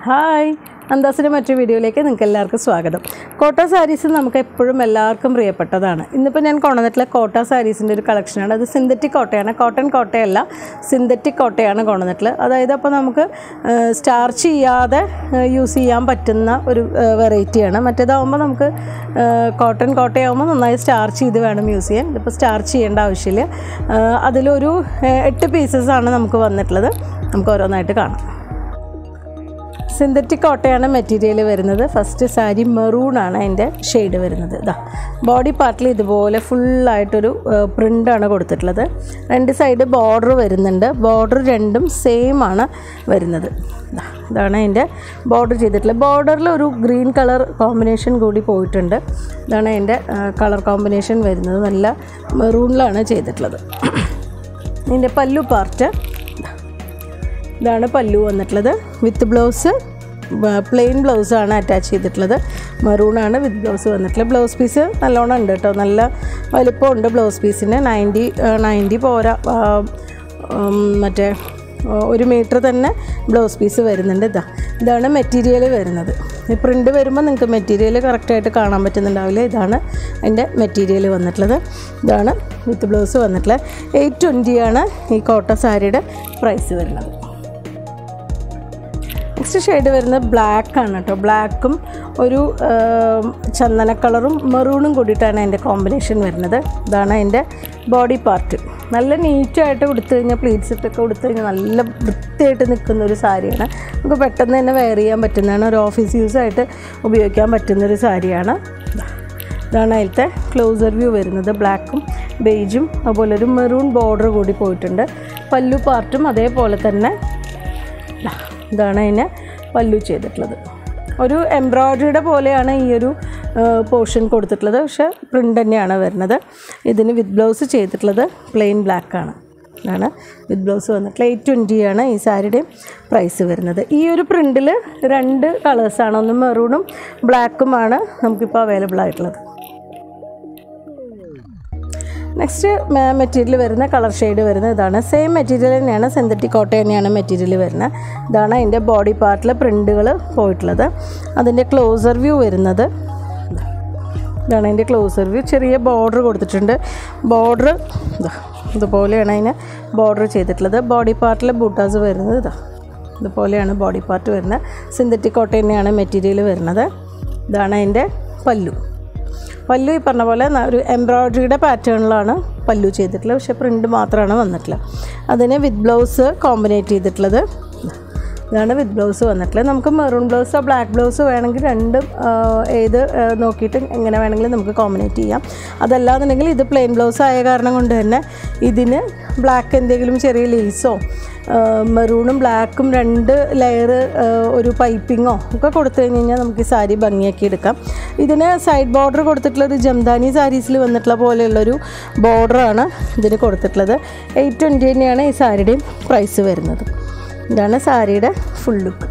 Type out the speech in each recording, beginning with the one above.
Hi അന്താസിൻ്റെ മറ്റൊരു വീഡിയോയിലേക്ക് നിങ്ങൾക്ക് എല്ലാവർക്കും സ്വാഗതം. കോട്ട സാരീസ് നമുക്ക് എപ്പോഴും എല്ലാവർക്കും പ്രിയപ്പെട്ടതാണ്. ഇന്നിപ്പോൾ ഞാൻ കൊണ്ടുവന്നിട്ടുള്ള കോട്ട സാരീസിൻ്റെ ഒരു കളക്ഷനാണ്. അത് സിന്തറ്റിക് കോട്ടയാണ്, കോട്ടൺ കോട്ടയല്ല, സിന്തറ്റിക് കോട്ടയാണ് കൊണ്ടുവന്നിട്ടുള്ളത്. അതായത് അപ്പോൾ നമുക്ക് സ്റ്റാർച്ച് ചെയ്യാതെ യൂസ് ചെയ്യാൻ പറ്റുന്ന ഒരു വെറൈറ്റിയാണ്. മറ്റേതാകുമ്പോൾ നമുക്ക് കോട്ടൺ കോട്ടയാകുമ്പോൾ നന്നായി സ്റ്റാർച്ച് ചെയ്ത് വേണം യൂസ് ചെയ്യാൻ. ഇതിപ്പോൾ സ്റ്റാർച്ച് ചെയ്യേണ്ട ആവശ്യമില്ല. അതിലൊരു 8 പീസസാണ് നമുക്ക് വന്നിട്ടുള്ളത്. നമുക്ക് ഓരോന്നായിട്ട് കാണാം. സിന്തറ്റിക് കോട്ടയാണ് മെറ്റീരിയൽ വരുന്നത്. ഫസ്റ്റ് സാരി മെറൂണാണ് അതിൻ്റെ ഷെയ്ഡ് വരുന്നത്. ഇതാ ബോഡി പാർട്ടിൽ ഇതുപോലെ ഫുള്ളായിട്ടൊരു പ്രിൻ്റാണ് കൊടുത്തിട്ടുള്ളത്. 2 സൈഡ് ബോർഡർ വരുന്നുണ്ട്. ബോർഡർ രണ്ടും സെയിം ആണ് വരുന്നത്. ഇതാണ് അതിൻ്റെ ബോർഡർ ചെയ്തിട്ടുള്ളത്. ബോർഡറിൽ ഒരു ഗ്രീൻ കളർ കോമ്പിനേഷൻ കൂടി പോയിട്ടുണ്ട്. ഇതാണ് അതിൻ്റെ കളർ കോമ്പിനേഷൻ വരുന്നത്. നല്ല മെറൂണിലാണ് ചെയ്തിട്ടുള്ളത്. ഇതിൻ്റെ പല്ലു പാർട്ട് ഇതാണ് പല്ലു വന്നിട്ടുള്ളത്. വിത്ത് ബ്ലൗസ് പ്ലെയിൻ ബ്ലൗസാണ് അറ്റാച്ച് ചെയ്തിട്ടുള്ളത്. മെറൂണാണ് വിത്ത് ബ്ലൗസ് വന്നിട്ടുള്ളത്. ബ്ലൗസ് പീസ് നല്ലോണം ഉണ്ട് കേട്ടോ, നല്ല വലിപ്പമുണ്ട് ബ്ലൗസ് പീസിന്. 90 പോരാ, മറ്റേ 1 മീറ്റർ തന്നെ ബ്ലൗസ് പീസ് വരുന്നുണ്ട്. ഇതാണ് മെറ്റീരിയൽ വരുന്നത്. ഈ പ്രിൻ്റ് വരുമ്പോൾ നിങ്ങൾക്ക് മെറ്റീരിയൽ കറക്റ്റായിട്ട് കാണാൻ പറ്റുന്നുണ്ടാവില്ല. ഇതാണ് അതിൻ്റെ മെറ്റീരിയൽ വന്നിട്ടുള്ളത്. ഇതാണ് വിത്ത് ബ്ലൗസ് വന്നിട്ടുള്ളത്. 820 ആണ് ഈ കോട്ട സാരിയുടെ പ്രൈസ് വരുന്നത്. നെക്സ്റ്റ് ഷെയ്ഡ് വരുന്നത് ബ്ലാക്ക് ആണ് കേട്ടോ. ബ്ലാക്കും ഒരു ചന്ദന കളറും മെറൂണും കൂടിയിട്ടാണ് അതിൻ്റെ കോമ്പിനേഷൻ വരുന്നത്. ഇതാണ് അതിൻ്റെ ബോഡി പാർട്ട്. നല്ല നീറ്റായിട്ട് കൊടുത്തു കഴിഞ്ഞാൽ പ്ലീറ്റ്സ് ഇട്ടൊക്കെ കൊടുത്തു കഴിഞ്ഞാൽ നല്ല വൃത്തിയായിട്ട് നിൽക്കുന്ന ഒരു സാരിയാണ്. നമുക്ക് പെട്ടെന്ന് തന്നെ വെയർ ചെയ്യാൻ പറ്റുന്നതാണ്. ഒരു ഓഫീസ് യൂസായിട്ട് ഉപയോഗിക്കാൻ പറ്റുന്നൊരു സാരിയാണ്. ഇതാണ് അതിലത്തെ ക്ലോസർ വ്യൂ വരുന്നത്. ബ്ലാക്കും ബേജും അതുപോലെ ഒരു മെറൂൺ ബോർഡർ കൂടി പോയിട്ടുണ്ട്. പല്ലു പാർട്ടും അതേപോലെ തന്നെ ഇതാണ് അതിനെ പല്ലു ചെയ്തിട്ടുള്ളത്. ഒരു എംബ്രോയ്ഡറിയുടെ പോലെയാണ് ഈ ഒരു പോർഷൻ കൊടുത്തിട്ടുള്ളത്, പക്ഷേ പ്രിൻ്റ് തന്നെയാണ് വരുന്നത്. ഇതിന് വിത്ത് ബ്ലൗസ് ചെയ്തിട്ടുള്ളത് പ്ലെയിൻ ബ്ലാക്കാണ്. ഇതാണ് വിത്ത് ബ്ലൗസ് വന്നിട്ടുള്ള 820 ആണ് ഈ സാരിയുടെയും പ്രൈസ് വരുന്നത്. ഈ ഒരു പ്രിൻറ്റിൽ 2 കളേഴ്സാണ്, ഒന്ന് മെറൂണും ബ്ലാക്കുമാണ് നമുക്കിപ്പോൾ അവൈലബിൾ ആയിട്ടുള്ളത്. നെക്സ്റ്റ് മെറ്റീരിയൽ വരുന്ന കളർ ഷെയ്ഡ് വരുന്നത് ഇതാണ്. സെയിം മെറ്റീരിയൽ തന്നെയാണ്, സിന്തറ്റിക് കോട്ട തന്നെയാണ് മെറ്റീരിയൽ വരുന്നത്. ഇതാണ് അതിൻ്റെ ബോഡി പാർട്ടിലെ പ്രിൻ്റുകൾ പോയിട്ടുള്ളത്. അതിൻ്റെ ക്ലോസർ വ്യൂ വരുന്നത് ഇതാണ്. അതിൻ്റെ ക്ലോസർ വ്യൂ ചെറിയ ബോർഡർ കൊടുത്തിട്ടുണ്ട്. ബോർഡർ ഇതുപോലെയാണ് അതിന് ബോർഡർ ചെയ്തിട്ടുള്ളത്. ബോഡി പാർട്ടിലെ ബൂട്ടാസ് വരുന്നത് ഇതുപോലെയാണ് ബോഡി പാർട്ട് വരുന്നത്. സിന്തറ്റിക് കോട്ട തന്നെയാണ് മെറ്റീരിയൽ വരുന്നത്. ഇതാണ് അതിൻ്റെ പല്ലു. പല്ലു ഈ പറഞ്ഞ പോലെ ഒരു എംബ്രോയ്ഡറിയുടെ പാറ്റേണിലാണ് പല്ലു ചെയ്തിട്ടുള്ളത്, പക്ഷേ പ്രിൻ്റ് മാത്രമാണ് വന്നിട്ടുള്ളത്. അതിന് വിത്ത് ബ്ലൗസ് കോമ്പിനേറ്റ് ചെയ്തിട്ടുള്ളത്. ഇതാണ് വിത്ത് ബ്ലൗസ് വന്നിട്ടുള്ളത്. നമുക്ക് മെറൂൺ ബ്ലൗസോ ബ്ലാക്ക് ബ്ലൗസോ വേണമെങ്കിൽ രണ്ടും ഏത് നോക്കിയിട്ട് എങ്ങനെ വേണമെങ്കിലും നമുക്ക് കോമ്പിനേറ്റ് ചെയ്യാം. അതല്ലാന്നുണ്ടെങ്കിൽ ഇത് പ്ലെയിൻ ബ്ലൗസ് ആയ കാരണം കൊണ്ട് തന്നെ ഇതിന് ബ്ലാക്ക് എന്തെങ്കിലും ചെറിയ ലേസോ മെറൂണും ബ്ലാക്കും 2 ലെയർ ഒരു പൈപ്പിങ്ങോ ഒക്കെ കൊടുത്തു കഴിഞ്ഞാൽ നമുക്ക് ഈ സാരി ഭംഗിയാക്കി എടുക്കാം. ഇതിന് സൈഡ് ബോർഡർ കൊടുത്തിട്ടുള്ളത് ജംദാനി സാരീസിൽ വന്നിട്ടുള്ള പോലെയുള്ളൊരു ബോർഡറാണ് ഇതിന് കൊടുത്തിട്ടുള്ളത്. 820 തന്നെയാണ് ഈ സാരിയുടെയും പ്രൈസ് വരുന്നത്. ഇതാണ് സാരിയുടെ ഫുൾ ലുക്ക്.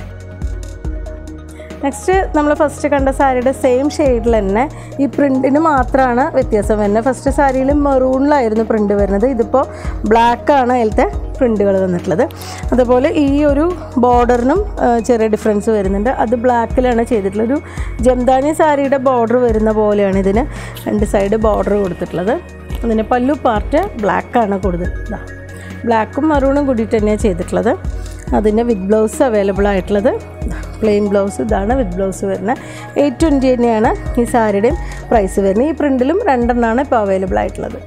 നെക്സ്റ്റ് നമ്മൾ ഫസ്റ്റ് കണ്ട സാരിയുടെ സെയിം ഷെയ്ഡിൽ തന്നെ ഈ പ്രിൻറ്റിന് മാത്രമാണ് വ്യത്യാസം വരുന്നത്. ഫസ്റ്റ് സാരിയിൽ മെറൂണിലായിരുന്നു പ്രിൻ്റ് വരുന്നത്. ഇതിപ്പോൾ ബ്ലാക്കാണ് അതിലത്തെ പ്രിൻ്റുകൾ വന്നിട്ടുള്ളത്. അതുപോലെ ഈ ഒരു ബോർഡറിനും ചെറിയ ഡിഫറൻസ് വരുന്നുണ്ട്. അത് ബ്ലാക്കിലാണ് ചെയ്തിട്ടുള്ളത്. ഒരു ജംദാനി സാരിയുടെ ബോർഡർ വരുന്ന പോലെയാണ് ഇതിന് 2 സൈഡ് ബോർഡർ കൊടുത്തിട്ടുള്ളത്. അതിന് പല്ലു പാർട്ട് ബ്ലാക്കാണ് കൂടുതൽ. ബ്ലാക്കും മെറൂണും കൂടിയിട്ട് തന്നെയാണ് ചെയ്തിട്ടുള്ളത്. അതിന് വിത്ത് ബ്ലൗസ് അവൈലബിൾ ആയിട്ടുള്ളത് പ്ലെയിൻ ബ്ലൗസ്. ഇതാണ് വിത്ത് ബ്ലൗസ് വരുന്നത്. 820 തന്നെയാണ് ഈ സാരിയുടെയും പ്രൈസ് വരുന്നത്. ഈ പ്രിൻറ്റിലും 2 എണ്ണമാണ് ഇപ്പോൾ അവൈലബിൾ ആയിട്ടുള്ളത്.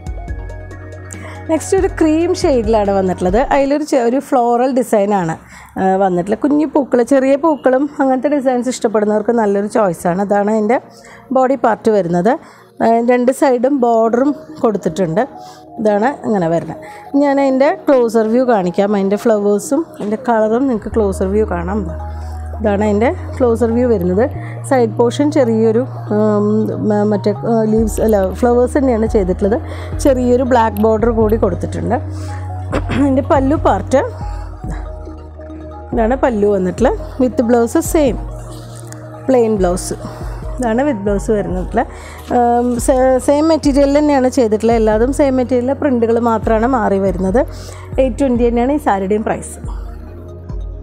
നെക്സ്റ്റ് ഒരു ക്രീം ഷെയ്ഡിലാണ് വന്നിട്ടുള്ളത്. അതിലൊരു ഫ്ലോറൽ ഡിസൈനാണ് വന്നിട്ടുള്ളത്. കുഞ്ഞു പൂക്കൾ, ചെറിയ പൂക്കളും അങ്ങനത്തെ ഡിസൈൻസ് ഇഷ്ടപ്പെടുന്നവർക്ക് നല്ലൊരു ചോയ്സാണ്. അതാണ് അതിൻ്റെ ബോഡി പാർട്ട് വരുന്നത്. 2 സൈഡും ബോർഡറും കൊടുത്തിട്ടുണ്ട്. ഇതാണ് ഇങ്ങനെ വരുന്നത്. ഞാൻ അതിൻ്റെ ക്ലോസർ വ്യൂ കാണിക്കാം. അതിൻ്റെ ഫ്ലവേഴ്സും അതിൻ്റെ കളറും നിങ്ങൾക്ക് ക്ലോസർ വ്യൂ കാണാം. ഇതാണ് അതിൻ്റെ ക്ലോസർ വ്യൂ വരുന്നത്. സൈഡ് പോർഷൻ ചെറിയൊരു മറ്റേ ലീവ്സ് അല്ല ഫ്ലവേഴ്സ് തന്നെയാണ് ചെയ്തിട്ടുള്ളത്. ചെറിയൊരു ബ്ലാക്ക് ബോർഡർ കൂടി കൊടുത്തിട്ടുണ്ട്. അതിൻ്റെ പല്ലു പാർട്ട് ഇതാണ് പല്ലു വന്നിട്ടുള്ളത്. With blouse same plain blouse. ഇതാണ് വിത്ത് ബ്ലൗസ് വരുന്നത്. സെയിം മെറ്റീരിയൽ തന്നെയാണ് ചെയ്തിട്ടുള്ളത്. എല്ലാതും സെയിം മെറ്റീരിയൽ, പ്രിൻ്റുകൾ മാത്രമാണ് മാറി വരുന്നത്. 820 തന്നെയാണ് ഈ സാരിയുടെയും പ്രൈസ്.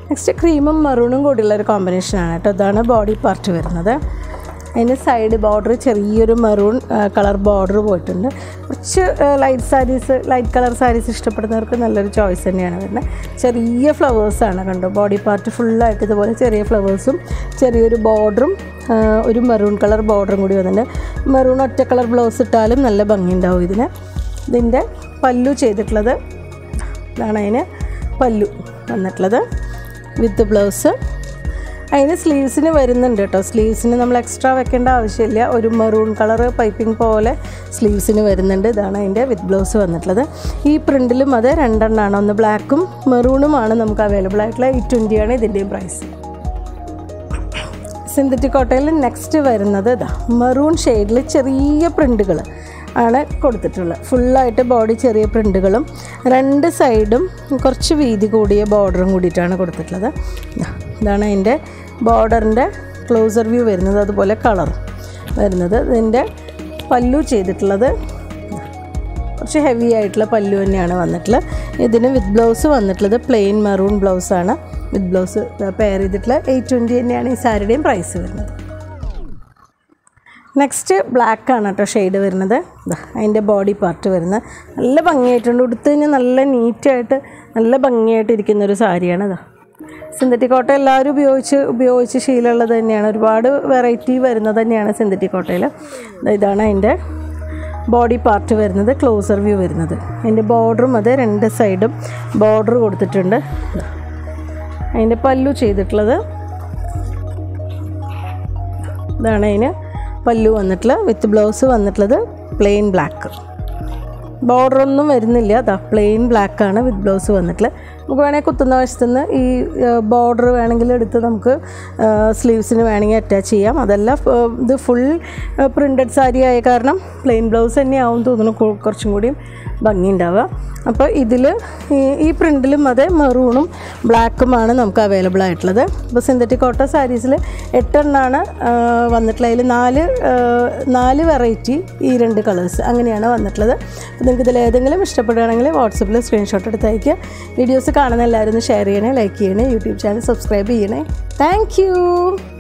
നെക്സ്റ്റ് ക്രീമും മറൂണും കൂടിയുള്ളൊരു കോമ്പിനേഷനാണ് കേട്ടോ. ഇതാണ് ബോഡി പാർട്ട് വരുന്നത്. അതിന് സൈഡ് ബോർഡർ ചെറിയൊരു മെറൂൺ കളർ ബോർഡർ പോയിട്ടുണ്ട്. കുറച്ച് ലൈറ്റ് കളർ സാരീസ് ഇഷ്ടപ്പെടുന്നവർക്ക് നല്ലൊരു ചോയ്സ് തന്നെയാണ് വരുന്നത്. ചെറിയ ഫ്ലവേഴ്സാണ് കണ്ടോ. ബോഡി പാർട്ട് ഫുള്ളായിട്ട് ഇതുപോലെ ചെറിയ ഫ്ലവേഴ്സും ചെറിയൊരു ബോർഡറും ഒരു മെറൂൺ കളർ ബോർഡറും കൂടി വന്നിട്ടുണ്ട്. മെറൂൺ ഒറ്റ കളർ ബ്ലൗസ് ഇട്ടാലും നല്ല ഭംഗിയുണ്ടാവും ഇതിന്. ഇതിൻ്റെ പല്ലു ചെയ്തിട്ടുള്ളത് ഇതാണ്. അതിന് പല്ലു വന്നിട്ടുള്ളത് വിത്ത് ബ്ലൗസ്. അതിന് സ്ലീവ്സിന് വരുന്നുണ്ട് കേട്ടോ. സ്ലീവ്സിന് നമ്മൾ എക്സ്ട്രാ വെക്കേണ്ട ആവശ്യമില്ല. ഒരു മെറൂൺ കളർ പൈപ്പിംഗ് പോലെ സ്ലീവ്സിന് വരുന്നുണ്ട്. ഇതാണ് അതിൻ്റെ വിത്ത് ബ്ലൗസ് വന്നിട്ടുള്ളത്. ഈ പ്രിൻറ്റിലും അത് 2 എണ്ണമാണ്. ഒന്ന് ബ്ലാക്കും മെറൂണുമാണ് നമുക്ക് അവൈലബിൾ ആയിട്ടുള്ള. 820 ആണ് ഇതിൻ്റെയും പ്രൈസ്. സിന്തറ്റിക് കോട്ടയിൽ നെക്സ്റ്റ് വരുന്നത് ഇതാ മെറൂൺ ഷെയ്ഡിൽ ചെറിയ പ്രിൻറ്റുകൾ ആണ് കൊടുത്തിട്ടുള്ളത്. ഫുള്ളായിട്ട് ബോഡി ചെറിയ പ്രിൻറ്റുകളും 2 സൈഡും കുറച്ച് വീതി കൂടിയ ബോർഡറും കൂടിയിട്ടാണ് കൊടുത്തിട്ടുള്ളത്. ഇതാണ് അതിൻ്റെ ബോർഡറിൻ്റെ ക്ലോസർ വ്യൂ വരുന്നത്. അതുപോലെ കളർ വരുന്നത്. ഇതിൻ്റെ പല്ലു ചെയ്തിട്ടുള്ളത് കുറച്ച് ഹെവി ആയിട്ടുള്ള പല്ലു തന്നെയാണ് വന്നിട്ടുള്ളത്. ഇതിന് വിത്ത് ബ്ലൗസ് വന്നിട്ടുള്ളത് പ്ലെയിൻ മെറൂൺ ബ്ലൗസാണ്. വിത്ത് ബ്ലൗസ് പെയർ ചെയ്തിട്ടുള്ള 820 തന്നെയാണ് ഈ സാരിയുടെയും പ്രൈസ് വരുന്നത്. നെക്സ്റ്റ് ബ്ലാക്കാണ് കേട്ടോ ഷെയ്ഡ് വരുന്നത്. അതിൻ്റെ ബോഡി പാർട്ട് വരുന്നത് നല്ല ഭംഗിയായിട്ടുണ്ട്. ഉടുത്ത് കഴിഞ്ഞാൽ നല്ല നീറ്റായിട്ട് നല്ല ഭംഗിയായിട്ട് ഇരിക്കുന്നൊരു സാരിയാണ്. സിന്തറ്റിക് കോട്ട എല്ലാവരും ഉപയോഗിച്ച് ശീലമുള്ളത് തന്നെയാണ്. ഒരുപാട് വെറൈറ്റി വരുന്നത് തന്നെയാണ് സിന്തറ്റിക് കോട്ടയിൽ. ഇതാണ് അതിൻ്റെ ബോഡി പാർട്ട് വരുന്നത്. ക്ലോസർ വ്യൂ വരുന്നത്. അതിൻ്റെ ബോർഡറും അത് 2 സൈഡും ബോർഡർ കൊടുത്തിട്ടുണ്ട്. അതിൻ്റെ പല്ലു ചെയ്തിട്ടുള്ളത് ഇതാണ്. അതിന് പല്ലു വന്നിട്ടുള്ളത് വിത്ത് ബ്ലൗസ് വന്നിട്ടുള്ളത് പ്ലെയിൻ ബ്ലാക്ക്. ബോർഡറൊന്നും വരുന്നില്ല. അതാ പ്ലെയിൻ ബ്ലാക്കാണ് വിത്ത് ബ്ലൗസ് വന്നിട്ടുള്ളത്. നമുക്ക് വേണമെങ്കിൽ കുത്തുന്ന വശത്തുനിന്ന് ഈ ബോർഡർ വേണമെങ്കിൽ എടുത്ത് നമുക്ക് സ്ലീവ്സിന് വേണമെങ്കിൽ അറ്റാച്ച് ചെയ്യാം. അതല്ല ഇത് ഫുൾ പ്രിൻറ്റഡ് സാരി ആയ കാരണം പ്ലെയിൻ ബ്ലൗസ് തന്നെയാവും തോന്നുന്നു കുറച്ചും കൂടിയും ഭംഗി ഉണ്ടാവുക. അപ്പോൾ ഇതിൽ ഈ പ്രിൻറ്റിലും അതെ മെറൂണും ബ്ലാക്കുമാണ് നമുക്ക് അവൈലബിൾ ആയിട്ടുള്ളത്. ഇപ്പോൾ സിന്തറ്റിക് കോട്ട സാരീസിൽ 8 എണ്ണമാണ് വന്നിട്ടുള്ളത്. അതിൽ 4 വെറൈറ്റി ഈ 2 കളേഴ്സ് അങ്ങനെയാണ് വന്നിട്ടുള്ളത്. അപ്പോൾ നിങ്ങൾക്ക് ഇതിൽ ഏതെങ്കിലും ഇഷ്ടപ്പെടുകയാണെങ്കിൽ വാട്സപ്പിൽ സ്ക്രീൻഷോട്ട് എടുത്ത് അയയ്ക്കുക. വീഡിയോസ് കാണുന്ന എല്ലാവരും ഒന്ന് ഷെയർ ചെയ്യണേ, ലൈക്ക് ചെയ്യണേ, യൂട്യൂബ് ചാനൽ സബ്സ്ക്രൈബ് ചെയ്യണേ. Thank U.